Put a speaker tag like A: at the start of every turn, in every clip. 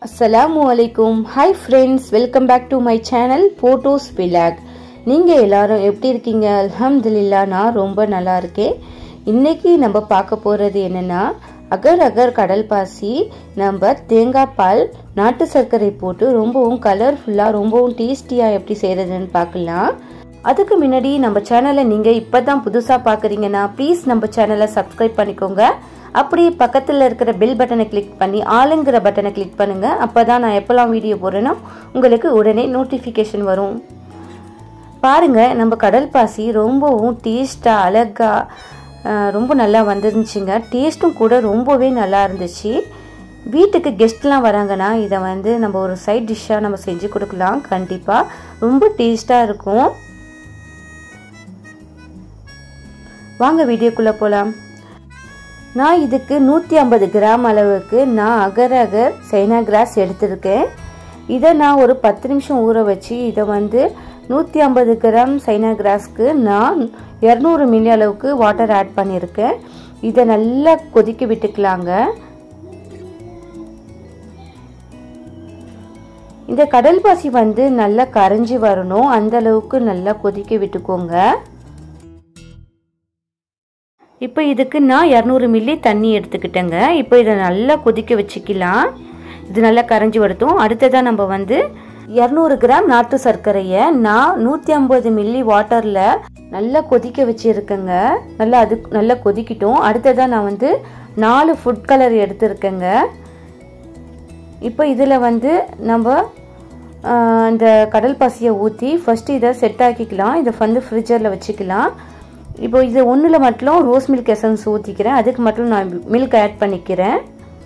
A: Assalamualaikum. Hi friends, welcome back to my channel Photos Vlog. நீங்க எல்லாரும் எப்படி இருக்கீங்க? அல்ஹம்துலில்லாஹ் நான் ரொம்ப நல்லா இருக்கேன். இன்னைக்கு நம்ம பார்க்க போறது என்னன்னா அகர் அகர் கடல் பாசி நம்ம தேங்காய் பால் நாட்டு சர்க்கரை போட்டு ரொம்பவும் கலர்ஃபுல்லா ரொம்பவும் டேஸ்டியா எப்படி செய்யறதுன்னு பார்க்கலாம். அதுக்கு முன்னாடி நம்ம சேனலை நீங்க இப்பதான் புதுசா பாக்குறீங்கன்னா ப்ளீஸ் நம்ம சேனலை சப்ஸ்கிரைப் பண்ணிக்கோங்க. அப்படியே பக்கத்துல இருக்கிற பெல் பட்டனை கிளிக் பண்ணி ஆளுங்கிற பட்டனை கிளிக் பண்ணுங்க. அப்பதான் நான் எப்பலாம் வீடியோ போடுறேனோ உங்களுக்கு உடனே நோட்டிஃபிகேஷன் வரும். பாருங்க நம்ம கடல் பாசி ரொம்பவும் டேஸ்டா அழகா ரொம்ப நல்லா வந்துருந்துச்சுங்க. டேஸ்ட்டும் கூட ரொம்பவே நல்லா இருந்துச்சு. வீட்டுக்கு கெஸ்ட்லாம் வராங்கன்னா இதை நம்ம ஒரு சைட் டிஷ்ஷாக நம்ம செஞ்சு கொடுக்கலாம். கண்டிப்பாக ரொம்ப டேஸ்டாக இருக்கும். வாங்க வீடியோக்குள்ளே போகலாம். நான் இதுக்கு 150 கிராம் அளவுக்கு நான் அகர் அகர் சைனா கிராஸ் எடுத்திருக்கேன். இதை நான் ஒரு 10 நிமிஷம் ஊற வச்சு இதை 150 கிராம் சைனா கிராஸ்க்கு நான் 200 மில்லி அளவுக்கு வாட்டர் ஆட் பண்ணியிருக்கேன். இதை நல்லா கொதிக்க விட்டுக்கலாங்க. இந்த கடல் பாசி நல்லா கரைஞ்சி வரணும், அந்த அளவுக்கு நல்லா கொதிக்க விட்டுக்கோங்க. இப்போ இதுக்கு நான் 200 மில்லி தண்ணி எடுத்துக்கிட்டேங்க. இப்போ இதை நல்லா கொதிக்க வச்சுக்கலாம். இது நல்லா கரைஞ்சி வரட்டும். அடுத்ததான் நம்ம 200 கிராம் நாட்டு சர்க்கரையை நான் 150 மில்லி வாட்டரில் நல்லா கொதிக்க வச்சுருக்கேங்க. நல்லா கொதிக்கிட்டோம். அடுத்ததான் நான் 4 ஃபுட் கலர் எடுத்துருக்கேங்க. இப்போ இதில் நம்ம இந்த கடல் பாசியை ஊற்றி ஃபஸ்ட்டு இதை செட் ஆக்கிக்கலாம். இதை ஃப்ரிட்ஜரில் வச்சுக்கலாம். இப்போ இது ஒன்றில் மட்டும் ரோஸ் மில்க் எசன்ஸ் ஊற்றிக்கிறேன். அதுக்கு மட்டும் நான் மில்க் ஆட் பண்ணிக்கிறேன்.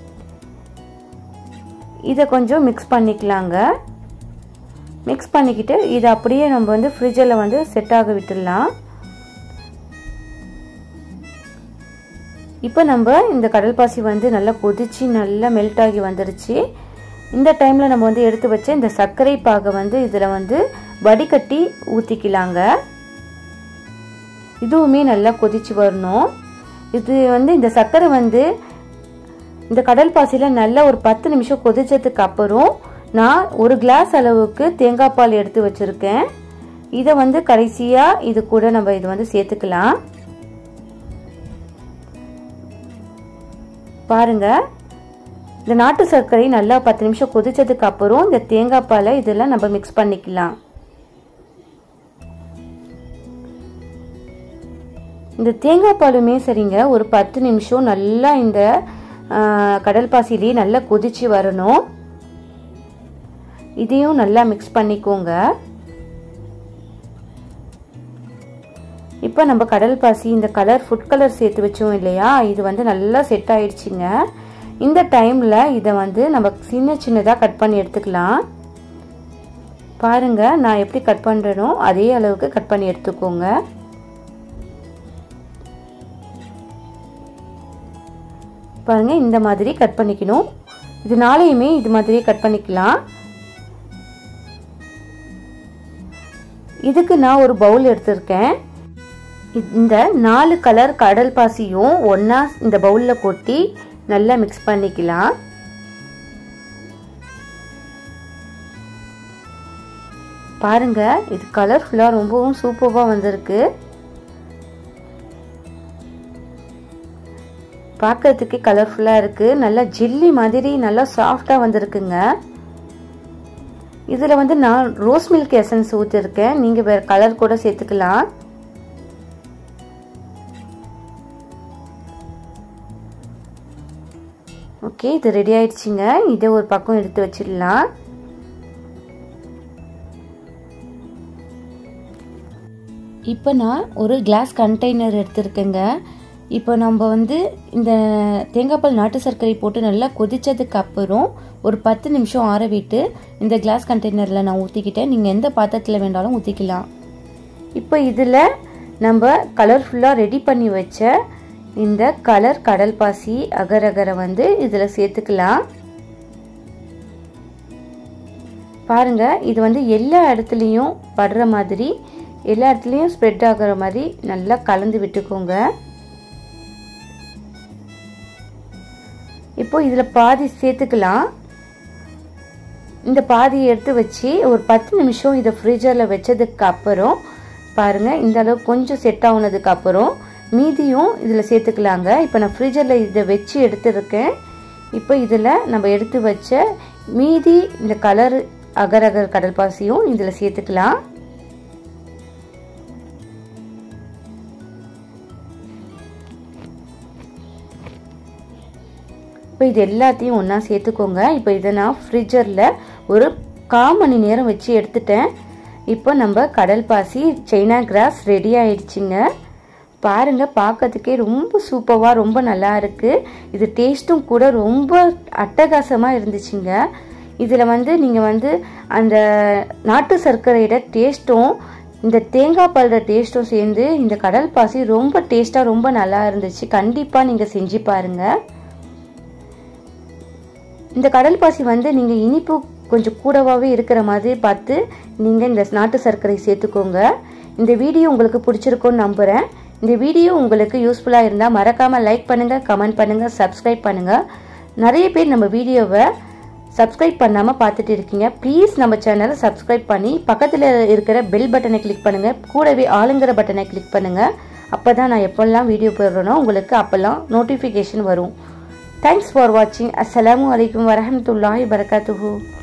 A: இதை கொஞ்சம் மிக்ஸ் பண்ணிக்கலாங்க. மிக்ஸ் பண்ணிக்கிட்டு இதை அப்படியே நம்ம ஃப்ரிட்ஜில் செட் ஆக விட்டுடலாம். இப்போ நம்ம இந்த கடல் பாசி நல்லா கொதிச்சு நல்லா மெல்ட் ஆகி வந்துருச்சு. இந்த டைமில் நம்ம எடுத்து வச்ச இந்த சர்க்கரை பாகை இதில் வடிகட்டி ஊற்றிக்கலாங்க. இதுவுமே நல்லா கொதிச்சு வரணும். இது இந்த சர்க்கரை இந்த கடல் பாசியில் நல்லா ஒரு 10 நிமிஷம் கொதிச்சதுக்கு அப்புறம் நான் ஒரு கிளாஸ் அளவுக்கு தேங்காய் பால் எடுத்து வச்சிருக்கேன். இதை கடைசியாக இது கூட நம்ம இது சேர்த்துக்கலாம். பாருங்க, இந்த நாட்டு சர்க்கரை நல்லா 10 நிமிஷம் கொதிச்சதுக்கு அப்புறம் இந்த தேங்காய் பாலை இதெல்லாம் நம்ம மிக்ஸ் பண்ணிக்கலாம். இந்த தேங்காய் பாலுமே சரிங்க ஒரு 10 நிமிஷம் நல்லா இந்த கடல் பாசிலேயே நல்லா கொதிச்சு வரணும். இதையும் நல்லா மிக்ஸ் பண்ணிக்கோங்க. இப்போ நம்ம கடல் பாசி இந்த ஃபுட் கலர் சேர்த்து வச்சோம் இல்லையா, இது நல்லா செட் ஆயிடுச்சுங்க. இந்த டைமில் இதை நம்ம சின்னதாக கட் பண்ணி எடுத்துக்கலாம். பாருங்க, நான் எப்படி கட் பண்ணுறேனோ அதே அளவுக்கு கட் பண்ணி எடுத்துக்கோங்க. பாருங்க, இந்த மாதிரி கட் பண்ணிக்கணும். இது நாளையுமே இது மாதிரி கட் பண்ணிக்கலாம். இதுக்கு நான் ஒரு பவுல் எடுத்திருக்கேன். இந்த 4 கலர் கடல் பாசியும் ஒன்னா இந்த பவுல்ல கொட்டி நல்லா மிக்ஸ் பண்ணிக்கலாம். பாருங்க, இது கலர்ஃபுல்லா ரொம்பவும் சூப்பரா வந்திருக்கு. பார்க்கறதுக்கு கலர்ஃபுல்லா இருக்கு. நல்லா ஜெல்லி மாதிரி நல்லா சாஃப்டா வந்திருக்குங்க. இதுல நான் ரோஸ் மில்க் எசன்ஸ் ஊத்திருக்கேன். நீங்க வேற கலர் கூட சேர்த்துக்கலாம். ஓகே, இது ரெடி ஆயிடுச்சுங்க. இதை ஒரு பக்கம் எடுத்து வச்சிடலாம். இப்போ நான் ஒரு கிளாஸ் கண்டெய்னர் எடுத்திருக்கேங்க. இப்போ நம்ம இந்த தேங்காய் பால் நாட்டு சர்க்கரை போட்டு நல்லா கொதிச்சதுக்கு அப்புறம் ஒரு 10 நிமிஷம் ஆற விட்டு இந்த கிளாஸ் கண்டெய்னரில் நான் ஊற்றிக்கிட்டேன். நீங்கள் எந்த பாத்திரத்தில் வேண்டாலும் ஊற்றிக்கலாம். இப்போ இதில் நம்ம கலர்ஃபுல்லாக ரெடி பண்ணி வச்ச இந்த கடல் பாசி அகர் அகரை இதில் சேர்த்துக்கலாம். பாருங்க, இது எல்லா இடத்துலையும் படுற மாதிரி எல்லா இடத்துலையும் ஸ்ப்ரெட் ஆகிற மாதிரி நல்லா கலந்து விட்டுக்கோங்க. இப்போ இதில் பாதி சேர்த்துக்கலாம். இந்த பாதியை எடுத்து வச்சு ஒரு 10 நிமிஷம் இதை ஃப்ரீஜரில் வச்சதுக்கு அப்புறம் பாருங்கள் இந்த அளவுக்கு கொஞ்சம் செட் ஆகுனதுக்கு அப்புறம் மீதியும் இதில் சேர்த்துக்கலாங்க. இப்போ நான் ஃப்ரீஜரில் இதை வச்சு எடுத்துருக்கேன். இப்போ இதில் நம்ம எடுத்து வச்ச மீதி இந்த கலர் அகர் அகர் கடல் பாசியும் இதில் சேர்த்துக்கலாம். இப்போ இது எல்லாத்தையும் ஒன்றா சேர்த்துக்கோங்க. இப்போ இதை நான் ஃப்ரிட்ஜரில் ஒரு 1/4 மணி நேரம் வச்சு எடுத்துட்டேன். இப்போ நம்ம கடல் பாசி சைனா கிராஸ் ரெடி ஆயிடுச்சுங்க. பாருங்கள், பார்க்கறதுக்கே ரொம்ப சூப்பராக ரொம்ப நல்லா இருக்குது. இது டேஸ்ட்டும் கூட ரொம்ப அட்டகாசமாக இருந்துச்சுங்க. இதில் நீங்கள் அந்த நாட்டு சர்க்கரையோட டேஸ்ட்டும் இந்த தேங்காய் பாலோட டேஸ்ட்டும் சேர்ந்து இந்த கடல் பாசி ரொம்ப டேஸ்ட்டாக ரொம்ப நல்லா இருந்துச்சு. கண்டிப்பாக நீங்கள் செஞ்சு பாருங்கள். இந்த கடல் பாசி நீங்கள் இனிப்பு கொஞ்சம் கூடவாகவே இருக்கிற மாதிரி பார்த்து நீங்கள் இந்த நாட்டு சர்க்கரை சேர்த்துக்கோங்க. இந்த வீடியோ உங்களுக்கு பிடிச்சிருக்கும்னு நம்புகிறேன். இந்த வீடியோ உங்களுக்கு யூஸ்ஃபுல்லாக இருந்தால் மறக்காமல் லைக் பண்ணுங்கள், கமெண்ட் பண்ணுங்கள், சப்ஸ்கிரைப் பண்ணுங்கள். நிறைய பேர் நம்ம வீடியோவை சப்ஸ்கிரைப் பண்ணாமல் பார்த்துட்டு இருக்கீங்க. ப்ளீஸ் நம்ம சேனலை சப்ஸ்கிரைப் பண்ணி பக்கத்தில் இருக்கிற பெல் பட்டனை கிளிக் பண்ணுங்கள். கூடவே ஆளுங்கிற பட்டனை கிளிக் பண்ணுங்கள். அப்போ தான் நான் எப்போல்லாம் வீடியோ போடுறேனோ உங்களுக்கு அப்போல்லாம் நோட்டிஃபிகேஷன் வரும். Thanks for watching. Assalamu alaikum warahmatullahi wabarakatuh.